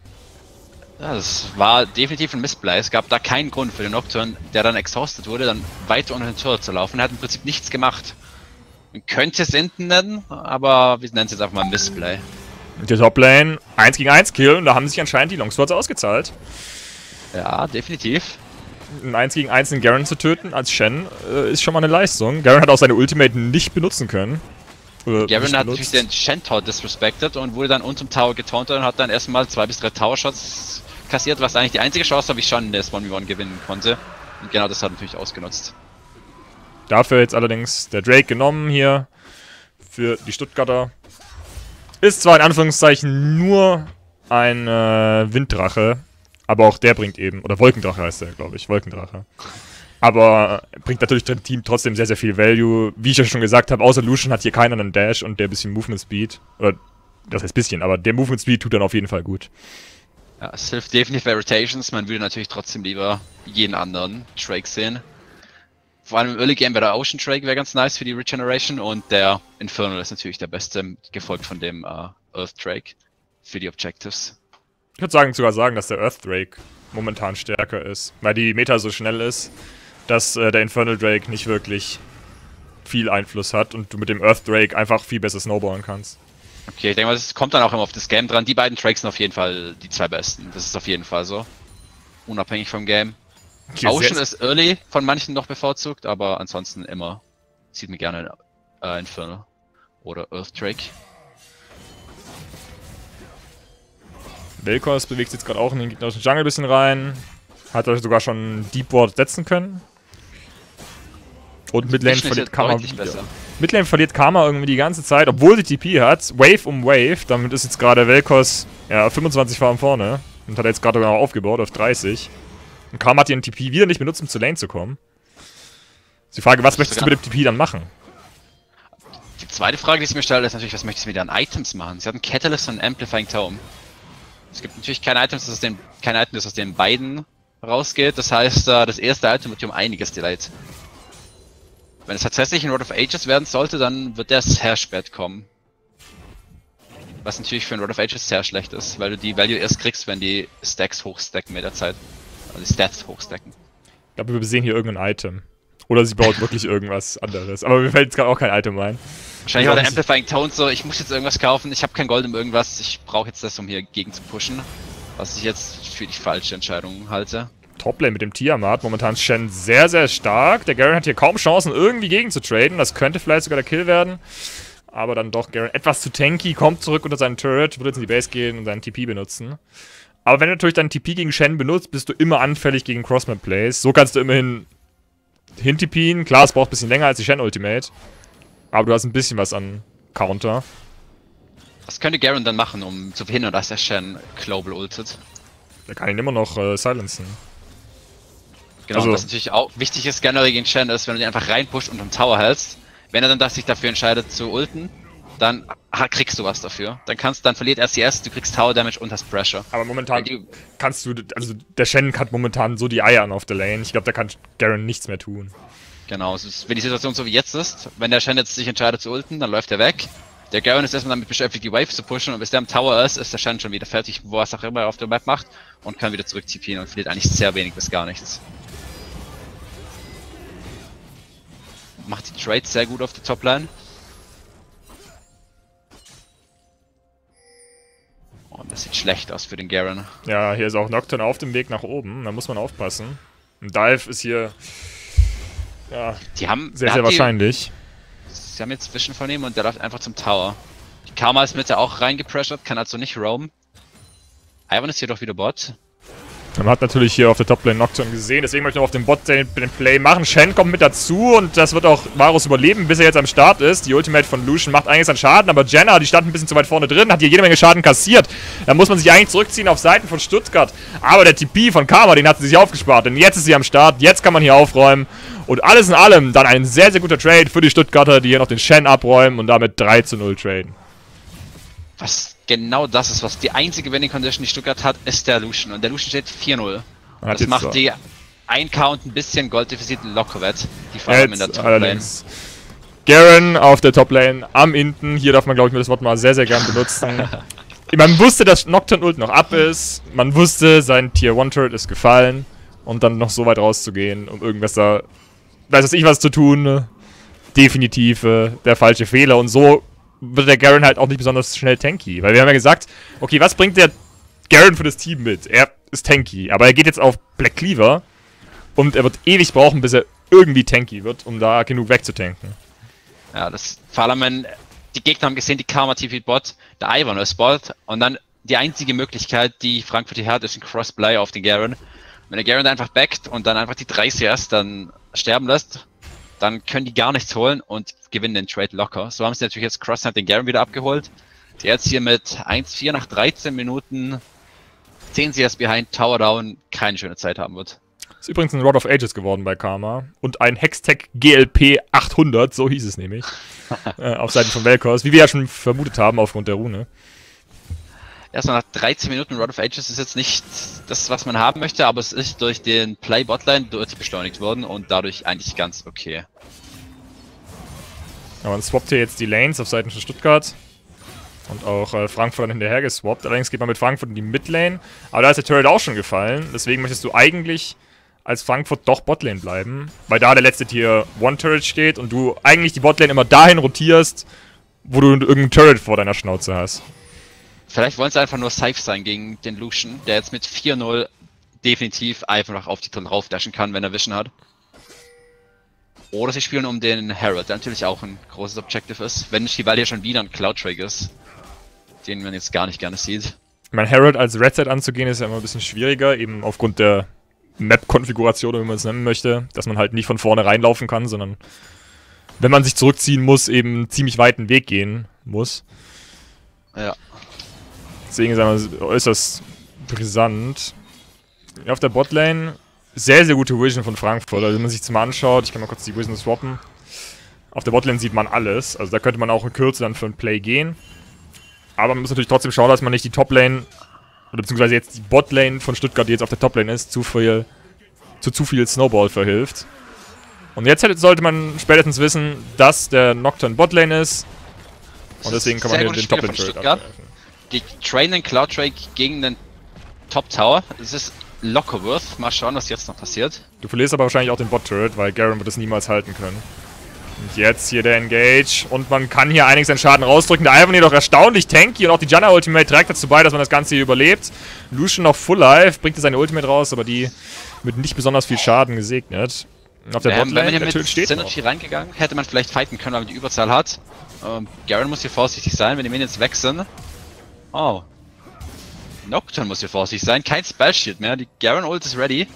Ja, das war definitiv ein Missplay. Es gab da keinen Grund für den Nocturne, der dann exhausted wurde, dann weiter unter den Turret zu laufen. Er hat im Prinzip nichts gemacht. Man könnte es Enten nennen, aber wir nennen es jetzt einfach mal Missplay. Die Toplane eins gegen eins Kill und da haben sich anscheinend die Longswords ausgezahlt. Ja, definitiv. Ein eins gegen eins in Garen zu töten als Shen äh, ist schon mal eine Leistung. Garen hat auch seine Ultimate nicht benutzen können. Garen hat natürlich den Shen Tower disrespected und wurde dann unterm Tower getauntet und hat dann erstmal zwei bis drei Tower Shots kassiert, was eigentlich die einzige Chance war, wie Shen das eins gegen eins gewinnen konnte. Und genau das hat er natürlich ausgenutzt. Dafür jetzt allerdings der Drake genommen hier für die Stuttgarter. Ist zwar in Anführungszeichen nur ein äh, Winddrache, aber auch der bringt eben, oder Wolkendrache heißt der, glaube ich, Wolkendrache. Aber bringt natürlich dem Team trotzdem sehr, sehr viel Value. Wie ich ja schon gesagt habe, außer Lucian hat hier keiner einen Dash und der bisschen Movement Speed. Oder, das heißt bisschen, aber der Movement Speed tut dann auf jeden Fall gut. Ja, es hilft definitiv bei Rotations. Man würde natürlich trotzdem lieber jeden anderen Drake sehen. Vor allem im Early Game wäre der Ocean Drake wäre ganz nice für die Regeneration und der Infernal ist natürlich der beste, gefolgt von dem uh, Earth Drake für die Objectives. Ich würde sagen, sogar sagen, dass der Earth Drake momentan stärker ist, weil die Meta so schnell ist, dass äh, der Infernal Drake nicht wirklich viel Einfluss hat und du mit dem Earth Drake einfach viel besser snowballen kannst. Okay, ich denke mal, das kommt dann auch immer auf das Game dran. Die beiden Drakes sind auf jeden Fall die zwei besten. Das ist auf jeden Fall so. Unabhängig vom Game. Okay, Ocean ist Early von manchen noch bevorzugt, aber ansonsten immer sieht mir gerne äh, Infernal oder Earth Drake. Vel'Koz bewegt sich jetzt gerade auch in den gegnerischen Jungle ein bisschen rein. Hat euch sogar schon Deep Ward setzen können. Und Midlane verliert Karma wieder. Midlane verliert Karma irgendwie die ganze Zeit, obwohl sie T P hat. Wave um Wave. Damit ist jetzt gerade Vel'Koz ja, fünfundzwanzig Farben vorne. Und hat jetzt gerade noch aufgebaut auf dreißig. Und Karma hat ihren T P wieder nicht benutzt, um zur Lane zu kommen. Ist die Frage, was möchtest du mit dem T P dann machen? Die zweite Frage, die ich mir stelle, ist natürlich, was möchtest du mit den Items machen? Sie hat einen Catalyst und einen Amplifying Tome. Es gibt natürlich kein Item, das aus den, kein Item, das aus den beiden rausgeht. Das heißt, das erste Item wird hier um einiges delayed. Wenn es tatsächlich ein Rod of Ages werden sollte, dann wird der sehr spät kommen. Was natürlich für ein Rod of Ages sehr schlecht ist, weil du die Value erst kriegst, wenn die Stacks hochstacken mit der Zeit. Also die Stats hochstacken. Ich glaube, wir sehen hier irgendein Item. Oder sie baut wirklich irgendwas anderes. Aber mir fällt jetzt gerade auch kein Item ein. Wahrscheinlich war der Amplifying Tone so, ich muss jetzt irgendwas kaufen, ich habe kein Gold um irgendwas, ich brauche jetzt das, um hier gegen zu pushen. Was ich jetzt für die falsche Entscheidung halte. Toplane mit dem Tiamat, momentan Shen sehr, sehr stark. Der Garen hat hier kaum Chancen, irgendwie gegen zu traden. Das könnte vielleicht sogar der Kill werden. Aber dann doch Garen etwas zu tanky, kommt zurück unter seinen Turret, wird jetzt in die Base gehen und seinen T P benutzen. Aber wenn du natürlich deinen T P gegen Shen benutzt, bist du immer anfällig gegen Crossmap-Plays. So kannst du immerhin hin-T P'n. Klar, es braucht ein bisschen länger als die Shen-Ultimate. Aber du hast ein bisschen was an Counter. Was könnte Garen dann machen, um zu verhindern, dass der Shen Global ultet? Der kann ihn immer noch äh, silenzen. Genau, also, was natürlich auch wichtig ist generell gegen Shen ist, wenn du den einfach reinpusht und am Tower hältst. Wenn er dann das sich dafür entscheidet zu ulten, dann kriegst du was dafür. Dann kannst, dann verliert er C S, du kriegst Tower Damage und hast Pressure. Aber momentan die, kannst du, also der Shen hat momentan so die Eier an auf der Lane. Ich glaube, da kann Garen nichts mehr tun. Genau, wenn die Situation so wie jetzt ist, wenn der Shen jetzt sich entscheidet zu ulten, dann läuft er weg. Der Garen ist erstmal damit beschäftigt, die Wave zu pushen und bis der am Tower ist, ist der Shen schon wieder fertig, wo was auch immer er auf der Map macht und kann wieder zurück T P'n und verliert eigentlich sehr wenig bis gar nichts. macht die Trades sehr gut auf die Topline. Und das sieht schlecht aus für den Garen. Ja, hier ist auch Nocturne auf dem Weg nach oben. Da muss man aufpassen. Ein Dive ist hier ja, die haben, sehr, sehr wahrscheinlich. Die, sie haben jetzt Vision von ihm und der läuft einfach zum Tower. Die Karma ist Mitte auch reingepressured, kann also nicht roamen. Ivern ist hier doch wieder Bot. Man hat natürlich hier auf der Toplane Nocturne gesehen, deswegen möchte ich noch auf dem Bot den, den Play machen. Shen kommt mit dazu und das wird auch Varus überleben, bis er jetzt am Start ist. Die Ultimate von Lucian macht einiges an Schaden, aber Janna, die stand ein bisschen zu weit vorne drin, hat hier jede Menge Schaden kassiert. Da muss man sich eigentlich zurückziehen auf Seiten von Stuttgart. Aber der T P von Karma, den hat sie sich aufgespart, denn jetzt ist sie am Start, jetzt kann man hier aufräumen. Und alles in allem dann ein sehr, sehr guter Trade für die Stuttgarter, die hier noch den Shen abräumen und damit drei zu null traden. Was genau das ist, was die einzige Winning Condition, die Stuttgart hat, ist der Lucian. Und der Lucian steht vier null. Das macht so die ein Count ein bisschen Golddefizit locker wett. Die vor allem in der Toplane. Garen auf der Toplane am Inten. Hier darf man, glaube ich, mir das Wort mal sehr, sehr gern benutzen. Man wusste, dass Nocturne Ult noch ab ist. Man wusste, sein Tier eins Turret ist gefallen. Und dann noch so weit rauszugehen, um irgendwas da, weiß was ich was zu tun. Definitiv äh, der falsche Fehler. Und so wird der Garen halt auch nicht besonders schnell tanky. Weil wir haben ja gesagt, okay, was bringt der Garen für das Team mit? Er ist tanky, aber er geht jetzt auf Black Cleaver und er wird ewig brauchen, bis er irgendwie tanky wird, um da genug wegzutanken. Ja, das vor allem, wenn die Gegner haben gesehen, die Karma T P Bot, der Ivern ist Bot und dann die einzige Möglichkeit, die Frankfurt hier hat, ist ein Crossplay auf den Garen. Wenn der Garen einfach backt und dann einfach die drei C S dann sterben lässt, dann können die gar nichts holen und gewinnen den Trade locker. So haben sie natürlich jetzt Cross den Garen wieder abgeholt. Der jetzt hier mit eins vier nach dreizehn Minuten, zehn C S behind, Tower down, keine schöne Zeit haben wird. Ist übrigens ein Rod of Ages geworden bei Karma. Und ein Hextech G L P achthundert, so hieß es nämlich. äh, auf Seiten von Vel'Koz, wie wir ja schon vermutet haben aufgrund der Rune. Erstmal nach dreizehn Minuten Rod of Ages ist jetzt nicht das, was man haben möchte, aber es ist durch den Play Botline deutlich beschleunigt worden und dadurch eigentlich ganz okay. Aber man swappt hier jetzt die Lanes auf Seiten von Stuttgart. Und auch äh, Frankfurt dann hinterher geswappt. Allerdings geht man mit Frankfurt in die Midlane. Aber da ist der Turret auch schon gefallen. Deswegen möchtest du eigentlich als Frankfurt doch Botlane bleiben. Weil da der letzte Tier eins Turret steht und du eigentlich die Botlane immer dahin rotierst, wo du irgendeinen Turret vor deiner Schnauze hast. Vielleicht wollen sie einfach nur safe sein gegen den Lucian, der jetzt mit vier null definitiv einfach auf die Turm raufdashen kann, wenn er Vision hat. Oder sie spielen um den Herald, der natürlich auch ein großes Objective ist. Wenn Chivali schon wieder ein Cloud-Trick ist, den man jetzt gar nicht gerne sieht. Ich meine, Herald als Red-Side anzugehen ist ja immer ein bisschen schwieriger, eben aufgrund der Map-Konfiguration, wie man es nennen möchte, dass man halt nicht von vorne reinlaufen kann, sondern wenn man sich zurückziehen muss, eben einen ziemlich weiten Weg gehen muss. Ja. Deswegen ist es äußerst brisant. Auf der Botlane sehr, sehr gute Vision von Frankfurt. Also wenn man sich das mal anschaut, ich kann mal kurz die Vision swappen. Auf der Botlane sieht man alles. Also da könnte man auch in Kürze dann für ein Play gehen. Aber man muss natürlich trotzdem schauen, dass man nicht die Toplane, oder beziehungsweise jetzt die Botlane von Stuttgart, die jetzt auf der Toplane ist, zu viel, zu zu viel Snowball verhilft. Und jetzt sollte man spätestens wissen, dass der Nocturne Botlane ist. Und deswegen kann man hier den Toplane-Trade abgreifen. Die trainen den Cloud Drake gegen den Top Tower. Das ist locker worth. Mal schauen, was jetzt noch passiert. Du verlierst aber wahrscheinlich auch den Bot-Turret, weil Garen wird es niemals halten können. Und jetzt hier der Engage. Und man kann hier einiges an Schaden rausdrücken. Der Ivern jedoch erstaunlich tanky. Und auch die Janna Ultimate trägt dazu bei, dass man das Ganze hier überlebt. Lucian noch Full Life, bringt seine Ultimate raus, aber die mit nicht besonders viel Schaden gesegnet. Und auf der ähm, Botlane, wenn man der hier mit steht Synergy noch. reingegangen, hätte man vielleicht fighten können, weil man die Überzahl hat. Ähm, Garen muss hier vorsichtig sein, wenn die Minions weg sind. Oh. Nocturne muss hier vorsichtig sein. Kein Spellshield mehr. Die Garen Ult ist ready.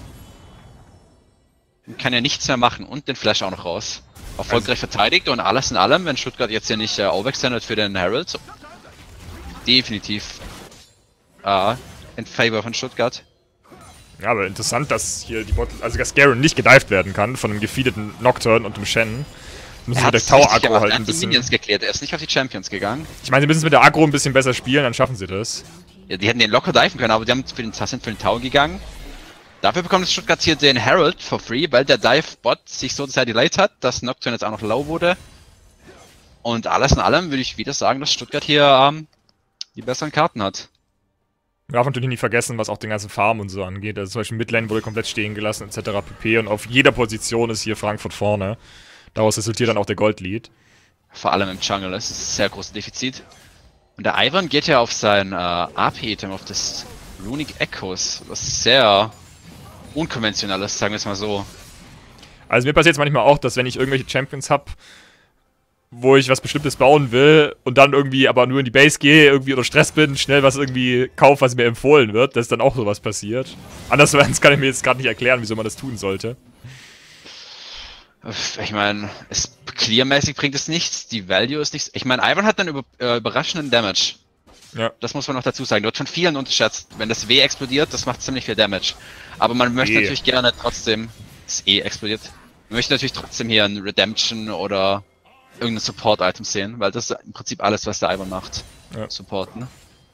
Kann ja nichts mehr machen. Und den Flash auch noch raus. Erfolgreich also verteidigt und alles in allem, wenn Stuttgart jetzt hier nicht äh, overextended für den Herald. Definitiv äh, in favor von Stuttgart. Ja, aber interessant, dass hier die Bot, also dass Garen nicht gedived werden kann von einem gefeedeten Nocturne und dem Shen. Müssen wir der Tower-Aggro halt ein bisschen... Minions geklärt, er ist nicht auf die Champions gegangen. Ich meine, sie müssen es mit der Aggro ein bisschen besser spielen, dann schaffen sie das. Ja, die hätten den locker diven können, aber die haben für den, sind für den Tower gegangen. Dafür bekommt Stuttgart hier den Herald for free, weil der Dive-Bot sich so sehr delayed hat, dass Nocturne jetzt auch noch low wurde. Und alles in allem würde ich wieder sagen, dass Stuttgart hier ähm, die besseren Karten hat. Man darf natürlich nicht vergessen, was auch den ganzen Farm und so angeht. Also zum Beispiel Midlane wurde komplett stehen gelassen, et cetera pp. Und auf jeder Position ist hier Frankfurt vorne. Daraus resultiert dann auch der Gold-Lead. Vor allem im Jungle, das ist ein sehr großes Defizit. Und der Ivern geht ja auf sein äh, A P-Item, auf das Runic Echoes, was sehr unkonventionell ist, sagen wir es mal so. Also mir passiert es manchmal auch, dass wenn ich irgendwelche Champions habe, wo ich was Bestimmtes bauen will und dann irgendwie aber nur in die Base gehe, irgendwie unter Stress bin, schnell was irgendwie kaufe, was mir empfohlen wird, dass dann auch sowas passiert. Anders kann ich mir jetzt gerade nicht erklären, wieso man das tun sollte. Ich meine, es clearmäßig bringt es nichts, die Value ist nichts. Ich meine, Ivern hat einen über, äh, überraschenden Damage. Ja. Das muss man noch dazu sagen. Du hast von vielen unterschätzt. Wenn das W explodiert, das macht ziemlich viel Damage. Aber man möchte e. natürlich gerne trotzdem, das E explodiert, man möchte natürlich trotzdem hier ein Redemption oder irgendein Support-Item sehen, weil das ist im Prinzip alles, was der Ivern macht. Ja. Supporten.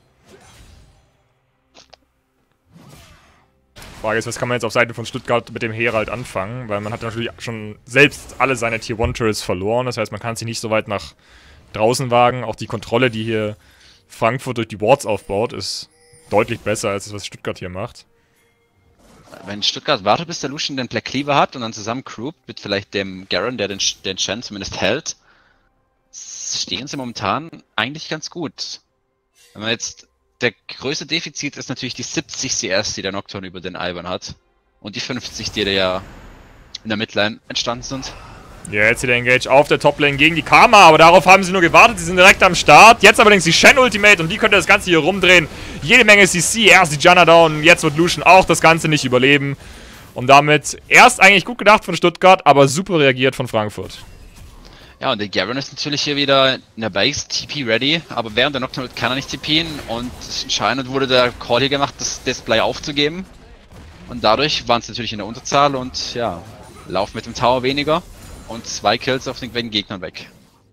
Frage ist, was kann man jetzt auf Seiten von Stuttgart mit dem Herald anfangen? Weil man hat natürlich schon selbst alle seine Tier eins Turrets verloren. Das heißt, man kann sich nicht so weit nach draußen wagen. Auch die Kontrolle, die hier Frankfurt durch die Wards aufbaut, ist deutlich besser als das, was Stuttgart hier macht. Wenn Stuttgart wartet, bis der Lucian den Black Cleaver hat und dann zusammen groupt mit vielleicht dem Garen, der den, den Shen zumindest hält, stehen sie momentan eigentlich ganz gut. Wenn man jetzt... Der größte Defizit ist natürlich die siebzig C S, die der Nocturne über den Ivern hat. Und die fünfzig, die ja in der Midlane entstanden sind. Ja, jetzt hier der Engage auf der Toplane gegen die Karma, aber darauf haben sie nur gewartet, sie sind direkt am Start. Jetzt allerdings die Shen Ultimate und die könnte das Ganze hier rumdrehen. Jede Menge C C, erst die Janna down, jetzt wird Lucian auch das Ganze nicht überleben. Und damit erst eigentlich gut gedacht von Stuttgart, aber super reagiert von Frankfurt. Ja, und der Garen ist natürlich hier wieder in der Base, T P ready, aber während der Nocturne kann er nicht T P'n und anscheinend wurde der Call hier gemacht, das Display aufzugeben. Und dadurch waren es natürlich in der Unterzahl und ja, laufen mit dem Tower weniger und zwei Kills auf den Gegnern weg.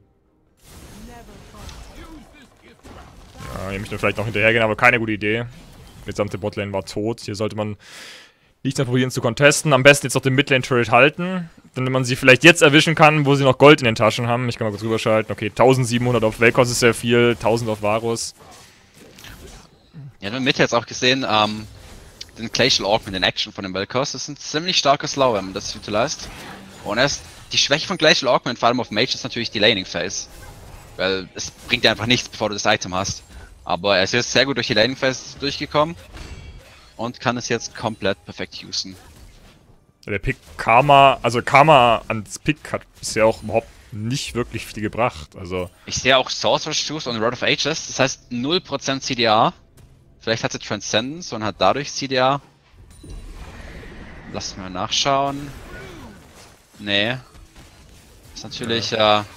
Ja, hier möchte vielleicht noch hinterhergehen, aber keine gute Idee. Die gesamte Botlane war tot, hier sollte man nicht mehr probieren zu contesten. Am besten jetzt noch den Midlane-Turret halten. Denn wenn man sie vielleicht jetzt erwischen kann, wo sie noch Gold in den Taschen haben. Ich kann mal kurz rüberschalten. Okay, eintausendsiebenhundert auf Vel'Koz ist sehr viel, tausend auf Varus. Ja, wir haben mit jetzt auch gesehen, ähm, den Glacial Augment in Action von dem Vel'Koz. Das ist ein ziemlich starker Slow, wenn man das utilized. Und erst die Schwäche von Glacial Augment, vor allem auf Mage, ist natürlich die Laning Phase. Weil es bringt dir einfach nichts, bevor du das Item hast. Aber er ist jetzt sehr gut durch die Laning Phase durchgekommen. Und kann es jetzt komplett perfekt usen. Der Pick Karma, also Karma ans Pick hat bisher auch überhaupt nicht wirklich viel gebracht. Also ich sehe auch Sorcerer's Truth und Rod of Ages, das heißt null Prozent C D A. Vielleicht hat sie Transcendence und hat dadurch C D A. Lass mal nachschauen. Nee. Das ist natürlich, ja. äh,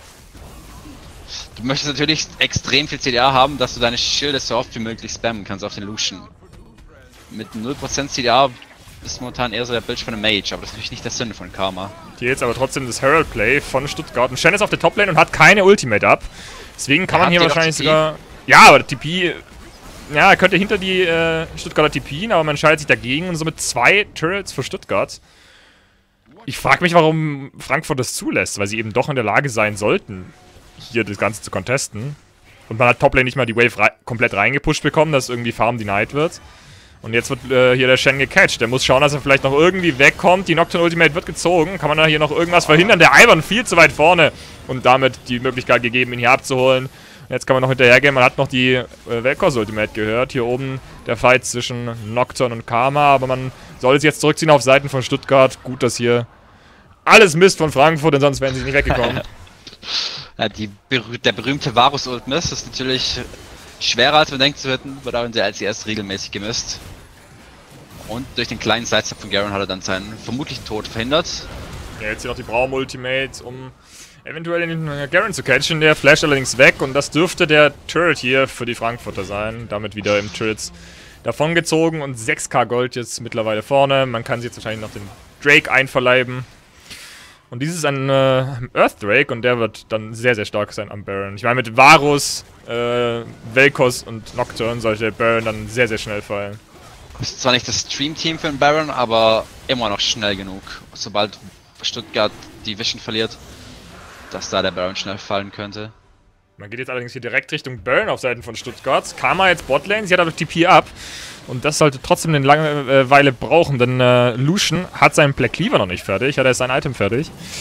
du möchtest natürlich extrem viel C D A haben, dass du deine Schilde so oft wie möglich spammen kannst auf den Lucian. Mit null Prozent C D A ist momentan eher so der Bild von einem Mage, aber das ist natürlich nicht der Sinn von Karma. Hier jetzt aber trotzdem das Herald-Play von Stuttgart. Und Shen ist auf der Toplane und hat keine Ultimate ab. Deswegen kann man hier wahrscheinlich sogar... Ja, aber der T P... Ja, er könnte hinter die äh, Stuttgarter T P'n, aber man entscheidet sich dagegen und somit zwei Turrets für Stuttgart. Ich frage mich, warum Frankfurt das zulässt, weil sie eben doch in der Lage sein sollten, hier das Ganze zu contesten. Und man hat Toplane nicht mal die Wave rei komplett reingepusht bekommen, dass irgendwie Farm denied wird. Und jetzt wird äh, hier der Shen gecatcht. Der muss schauen, dass er vielleicht noch irgendwie wegkommt. Die Nocturne Ultimate wird gezogen. Kann man da hier noch irgendwas verhindern? Der Ivern viel zu weit vorne. Und damit die Möglichkeit gegeben, ihn hier abzuholen. Und jetzt kann man noch hinterhergehen. Man hat noch die äh, Vel'Koz Ultimate gehört. Hier oben der Fight zwischen Nocturne und Karma. Aber man soll es jetzt zurückziehen auf Seiten von Stuttgart. Gut, dass hier alles Mist von Frankfurt, denn sonst wären sie nicht weggekommen. Ja, die, der berühmte Varus Ult Miss ist natürlich schwerer als man denkt zu hätten, wird auch in der L C S regelmäßig gemisst. Und durch den kleinen Sidestep von Garen hat er dann seinen vermutlichen Tod verhindert. Ja, jetzt hier noch die Braum Ultimate, um eventuell den Garen zu catchen. Der flasht allerdings weg und das dürfte der Turret hier für die Frankfurter sein. Damit wieder im Turrets davongezogen und sechs K Gold jetzt mittlerweile vorne. Man kann sich jetzt wahrscheinlich noch den Drake einverleiben. Und dieses ist ein äh, Earth Drake und der wird dann sehr, sehr stark sein am Baron. Ich meine, mit Varus, äh, Vel'Koz und Nocturne sollte der Baron dann sehr, sehr schnell fallen. Das ist zwar nicht das Stream-Team für den Baron, aber immer noch schnell genug. Sobald Stuttgart die Vision verliert, dass da der Baron schnell fallen könnte. Man geht jetzt allerdings hier direkt Richtung Baron auf Seiten von Stuttgart. Karma jetzt Botlane, sie hat aber T P ab. Und das sollte trotzdem eine lange äh, Weile brauchen, denn äh, Lucian hat seinen Black Cleaver noch nicht fertig, hat er sein Item fertig.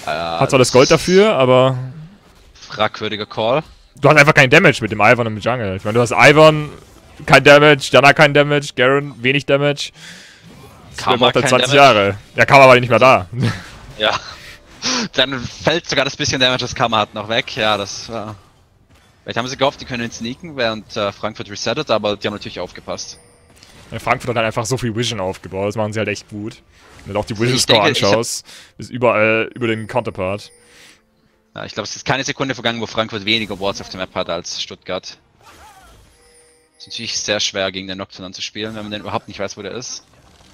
Äh, Hat zwar das Gold dafür, aber... Fragwürdiger Call. Du hast einfach kein Damage mit dem Ivern im Jungle. Ich meine, du hast Ivern, kein Damage, Janna kein Damage, Garen wenig Damage. Karma macht halt kein zwanzig Damage. Jahre. Ja, Karma war nicht mehr da. Ja. Dann fällt sogar das bisschen Damage, das Karma hat, noch weg. Ja, das war... Vielleicht haben sie gehofft, die können ihn sneaken, während äh, Frankfurt resettet, aber die haben natürlich aufgepasst. Ja, Frankfurt hat halt einfach so viel Vision aufgebaut, das machen sie halt echt gut. Wenn du auch die Vision Ich Score denke, ich anschaust, ist überall über den Counterpart. Ja, ich glaube, es ist keine Sekunde vergangen, wo Frankfurt weniger Wards auf der Map hat als Stuttgart. Ist natürlich sehr schwer, gegen den Nocturne anzuspielen, wenn man den überhaupt nicht weiß, wo der ist.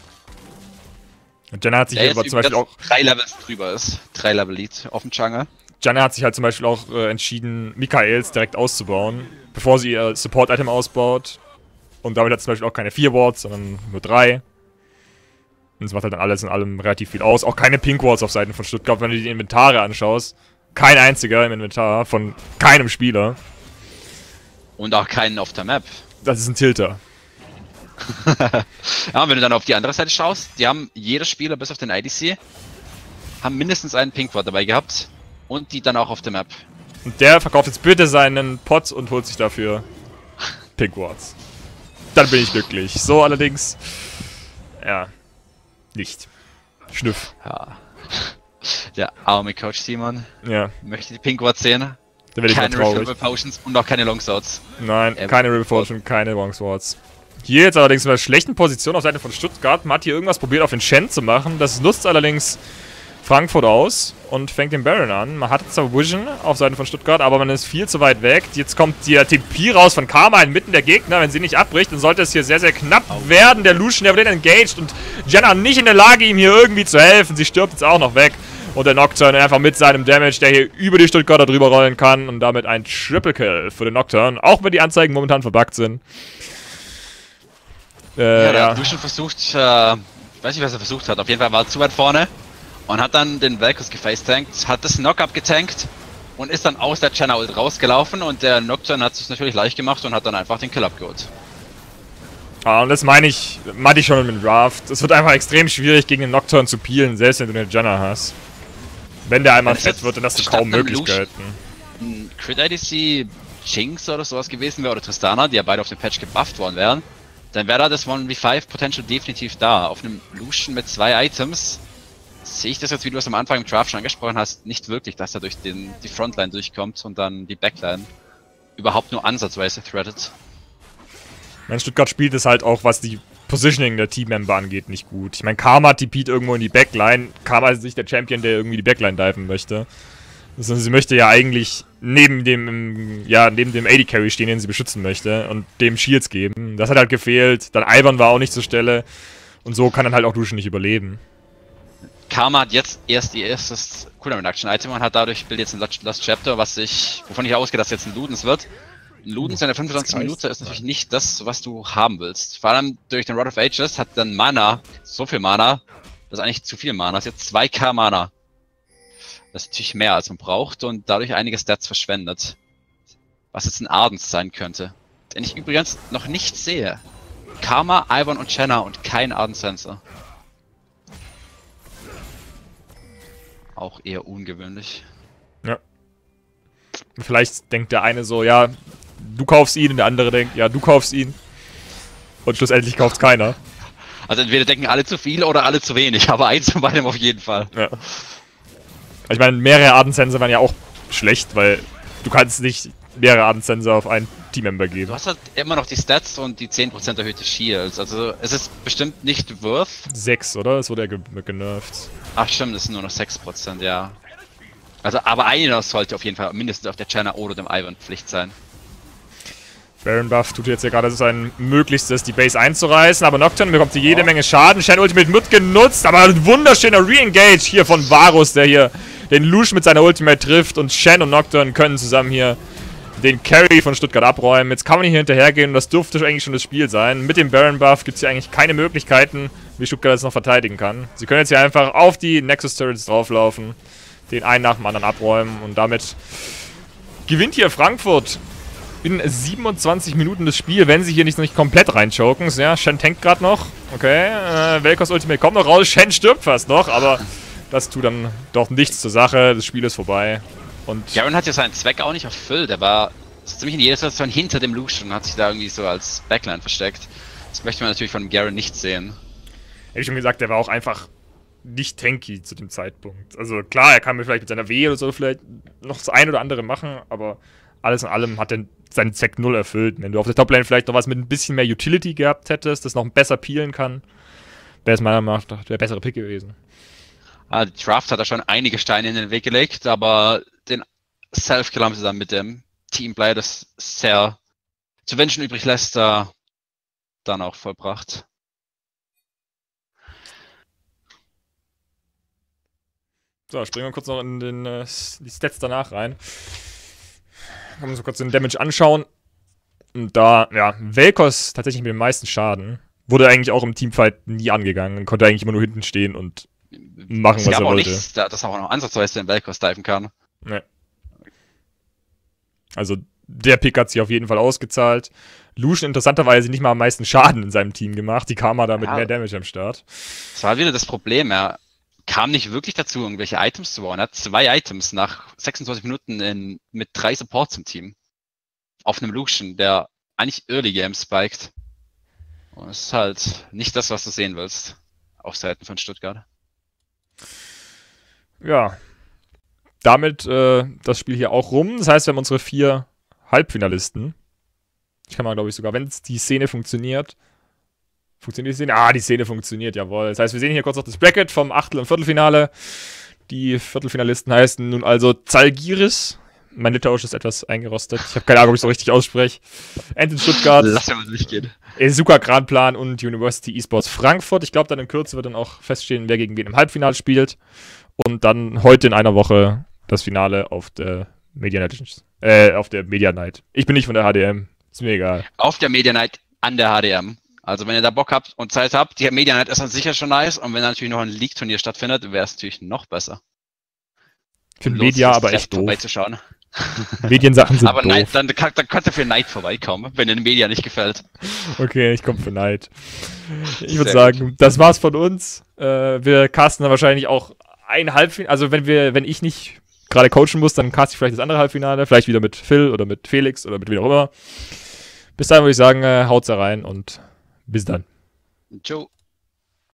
Und Janna hat sich Der hier aber jetzt zum Beispiel auch... drei Levels drüber ist. Drei Level Lead auf dem Jungle. Janna hat sich halt zum Beispiel auch äh, entschieden, Michaels direkt auszubauen, bevor sie ihr Support-Item ausbaut. Und damit hat sie zum Beispiel auch keine vier Wards, sondern nur drei. Und es macht halt dann alles in allem relativ viel aus. Auch keine Pink Wards auf Seiten von Stuttgart, wenn du die Inventare anschaust. Kein einziger im Inventar von keinem Spieler. Und auch keinen auf der Map. Das ist ein Tilter. Ja, und wenn du dann auf die andere Seite schaust, die haben jeder Spieler bis auf den I D C haben mindestens einen Pink Ward dabei gehabt. Und die dann auch auf der Map. Und der verkauft jetzt bitte seinen Pot und holt sich dafür Pink Wards. Dann bin ich glücklich. So allerdings, ja, nicht. Schnüff. Ja. Der arme Coach Simon Ja, möchte die Pink Wards sehen. da werde ich mal Keine traurig. Refillable Potions und auch keine Longswords. Nein, Ähm, keine River Fortune, keine Wrong Swords. Hier jetzt allerdings in einer schlechten Position auf Seite von Stuttgart. Man hat hier irgendwas probiert auf den Shen zu machen. Das nutzt allerdings Frankfurt aus und fängt den Baron an. Man hat zwar Vision auf Seiten von Stuttgart, aber man ist viel zu weit weg. Jetzt kommt der T P raus von Karma inmitten der Gegner. Wenn sie nicht abbricht, dann sollte es hier sehr, sehr knapp werden. Der Lucian, der wird engaged und Janna nicht in der Lage, ihm hier irgendwie zu helfen. Sie stirbt jetzt auch noch weg. Und der Nocturne einfach mit seinem Damage, der hier über die Stuttgarter drüber rollen kann. Und damit ein Triple Kill für den Nocturne. Auch wenn die Anzeigen momentan verbuggt sind. Äh, Ja, der ja. hat Lucian versucht, äh, ich weiß nicht, was er versucht hat. Auf jeden Fall war er zu weit vorne und hat dann den Vel'Koz gefacetankt, hat das Knock-Up getankt und ist dann aus der Janna Ult rausgelaufen und der Nocturne hat es natürlich leicht gemacht und hat dann einfach den Kill abgeholt. Ah, und das meine ich, meinte ich schon mit dem Draft. Es wird einfach extrem schwierig, gegen den Nocturne zu peelen, selbst wenn du eine Janna hast. Wenn der einmal Wenn es fett jetzt wird, dann hast du statt kaum einem Möglichkeiten. Ein Crit I D C Jinx oder sowas gewesen wäre oder Tristana, die ja beide auf dem Patch gebufft worden wären, dann wäre da das eins gegen fünf Potential definitiv da. Auf einem Lucian mit zwei Items sehe ich das jetzt, wie du es am Anfang im Draft schon angesprochen hast, nicht wirklich, dass er durch den, die Frontline durchkommt und dann die Backline überhaupt nur ansatzweise threadet. Mein Stuttgart spielt es halt auch, was die Positioning der Teammember angeht, nicht gut. Ich meine, Karma TP't irgendwo in die Backline. Karma ist nicht der Champion, der irgendwie die Backline diven möchte. Sondern sie möchte ja eigentlich neben dem, ja, neben dem A D Carry stehen, den sie beschützen möchte und dem Shields geben. Das hat halt gefehlt. Dann Ivern war auch nicht zur Stelle. Und so kann dann halt auch Lucian nicht überleben. Karma hat jetzt erst ihr erstes Cooldown Reduction Item und hat dadurch Bild jetzt ein Last Chapter, was ich, wovon ich ausgehe, dass jetzt ein Ludens wird. Ein Ludens in der fünfundzwanzigsten Minute ist natürlich nicht das, was du haben willst. Vor allem durch den Rod of Ages hat dann Mana, so viel Mana, das ist eigentlich zu viel Mana, das ist jetzt zwei K Mana. Das ist natürlich mehr, als man braucht und dadurch einige Stats verschwendet. Was jetzt ein Ardens sein könnte. Den ich übrigens noch nicht sehe. Karma, Ivern und Janna und kein Ardens Sensor. Auch eher ungewöhnlich. Ja. Vielleicht denkt der eine so, ja, du kaufst ihn, und der andere denkt, ja, du kaufst ihn. Und schlussendlich kauft's keiner. Also entweder denken alle zu viel oder alle zu wenig, aber eins von beidem auf jeden Fall. Ja. Ich meine, mehrere Ardensensor wären ja auch schlecht, weil du kannst nicht mehrere Ardensensor auf einen Teammember geben. Du hast halt immer noch die Stats und die zehn Prozent erhöhte Shields, also es ist bestimmt nicht worth. Sechs, oder? Es wurde ja ge genervt. Ach stimmt, das sind nur noch sechs Prozent, ja. Also, aber einer sollte auf jeden Fall mindestens auf der Janna oder dem Ivern Pflicht sein. Baron Buff tut jetzt ja gerade sein Möglichstes, die Base einzureißen, aber Nocturne bekommt hier jede Menge Schaden. Shen Ultimate wird genutzt, aber ein wunderschöner Re-Engage hier von Varus, der hier den Lucian mit seiner Ultimate trifft und Shen und Nocturne können zusammen hier den Carry von Stuttgart abräumen. Jetzt kann man hier hinterhergehen und das dürfte eigentlich schon das Spiel sein. Mit dem Baron Buff gibt es hier eigentlich keine Möglichkeiten, wie Stuttgart das noch verteidigen kann. Sie können jetzt hier einfach auf die Nexus Turrets drauflaufen, den einen nach dem anderen abräumen und damit gewinnt hier Frankfurt in siebenundzwanzig Minuten das Spiel, wenn sie hier nicht, nicht komplett reinchoken. Ja, Shen tankt gerade noch. Okay, äh, Vel'Koz Ultimate kommt noch raus. Shen stirbt fast noch, aber das tut dann doch nichts zur Sache, das Spiel ist vorbei. Und Garen hat ja seinen Zweck auch nicht erfüllt, er war ziemlich in jeder Situation hinter dem Lucian und hat sich da irgendwie so als Backline versteckt. Das möchte man natürlich von Garen nicht sehen. Hätte ich schon gesagt, der war auch einfach nicht tanky zu dem Zeitpunkt. Also klar, er kann mir vielleicht mit seiner W oder so vielleicht noch das ein oder andere machen, aber alles in allem hat er seinen Zweck null erfüllt. Wenn du auf der Toplane vielleicht noch was mit ein bisschen mehr Utility gehabt hättest, das noch besser peelen kann, wäre es meiner Meinung nach der bessere Pick gewesen. Ah, die Draft hat da schon einige Steine in den Weg gelegt, aber den Self-Kill haben sie dann mit dem Teamplay, das sehr zu wünschen übrig lässt, äh, dann auch vollbracht. So, springen wir kurz noch in den, äh, die Stats danach rein. Können wir uns kurz den Damage anschauen. Und da, ja, Vel'Koz tatsächlich mit dem meisten Schaden. Wurde eigentlich auch im Teamfight nie angegangen. Konnte eigentlich immer nur hinten stehen und machen, was er wollte. Nichts, dass er auch noch ansatzweise den Vel'Koz diven kann. Nee. Also, der Pick hat sich auf jeden Fall ausgezahlt. Lucian interessanterweise nicht mal am meisten Schaden in seinem Team gemacht. Die Karma da mit ja, mehr Damage am Start. Das war wieder das Problem, er kam nicht wirklich dazu, irgendwelche Items zu bauen. Er hat zwei Items nach sechsundzwanzig Minuten in, mit drei Supports im Team. Auf einem Lucian, der eigentlich Early Game spiked. Und es ist halt nicht das, was du sehen willst. Auf Seiten von Stuttgart. Ja. Damit äh, das Spiel hier auch rum. Das heißt, wir haben unsere vier Halbfinalisten. Ich kann mal, glaube ich, sogar, wenn die Szene funktioniert. Funktioniert die Szene? Ah, die Szene funktioniert, jawohl. Das heißt, wir sehen hier kurz noch das Bracket vom Achtel- und Viertelfinale. Die Viertelfinalisten heißen nun also Zalgiris. Mein Litauisch ist etwas eingerostet. Ich habe keine Ahnung, ob ich so richtig ausspreche. End in Stuttgart. Lass ja mal durchgehen. Esuka Granplan und University Esports Frankfurt. Ich glaube, dann in Kürze wird dann auch feststehen, wer gegen wen im Halbfinale spielt. Und dann heute in einer Woche das Finale auf der Media Night. Äh, auf der Media Night. Ich bin nicht von der H D M. Ist mir egal. Auf der Media Night an der H D M. Also wenn ihr da Bock habt und Zeit habt, die Media Night ist dann sicher schon nice. Und wenn da natürlich noch ein League-Turnier stattfindet, wäre es natürlich noch besser. Ich finde Media aber echt doof. Vorbeizuschauen. Mediensachen sind aber doof. Night, dann, dann, dann kannst du für Night vorbeikommen, wenn dir eine Media nicht gefällt. Okay, ich komme für Night. Ich würde sagen, gut. Das war's von uns. Äh, wir casten dann wahrscheinlich auch ein Halbfinale. Also wenn wir, wenn ich nicht gerade coachen muss, dann cast ich vielleicht das andere Halbfinale. Vielleicht wieder mit Phil oder mit Felix oder mit wem auch immer. Bis dahin würde ich sagen, äh, haut's da rein und bis dann. Ciao.